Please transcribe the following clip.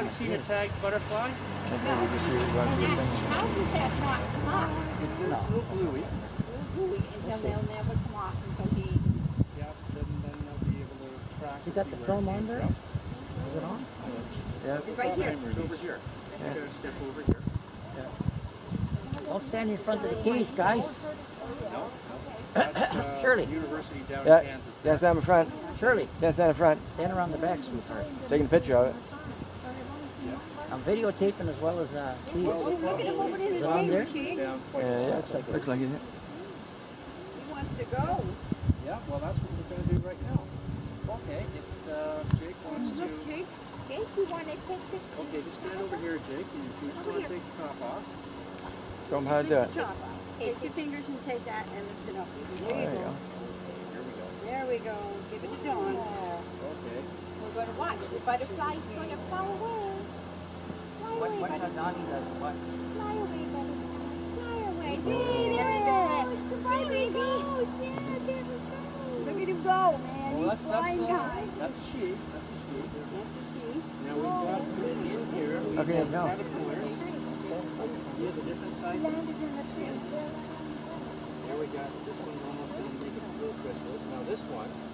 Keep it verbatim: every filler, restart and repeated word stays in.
you seen a tagged butterfly? No. And that, how does that not come off? It's a little bluey. Bluey, until they'll never come off until he... Yeah, then, then they'll be able to track. You got the film on there? Is it on? Yeah. It's right here. It's over here. Yeah. You gotta step over here. Yeah. Don't stand in front of the cage, guys. No, no. That's uh, Shirley. University down Yeah, in Kansas. yeah, stand in front. Shirley. Yeah, stand in front. Stand around the back, sweetheart. Taking a picture of it. I'm videotaping as well as uh, he Oh, look at him over in his on there? cage. Yeah, yeah. Looks like it. Looks like it. He wants to go. Yeah, well, that's what we're going to do right now. Okay, if uh, Jake wants to... Look, Jake. Jake, you want to take this? Okay, just stand over here, Jake, and if you just want to take the top off. Show them how to do it. Top off. Take your fingers and take that and lift it up. There you There you go. go. Here we go. There we go. Give it to Dawn. Okay. We're going to watch. The butterfly's going to fly away. Fly What, away, what butterfly. Donnie does, what? Fly away, butterfly. Fly away. There it goes. There we go. Yeah, there we go. Look at him go, man. Well, He's that's, flying that's, uh, high. that's a she. That's a she. That's a she. Now we've got in here, we've Okay, got no. caterpillars. See the different sizes? Landed in the pin. There we got, this one's almost going to make it blue crystals. Now this one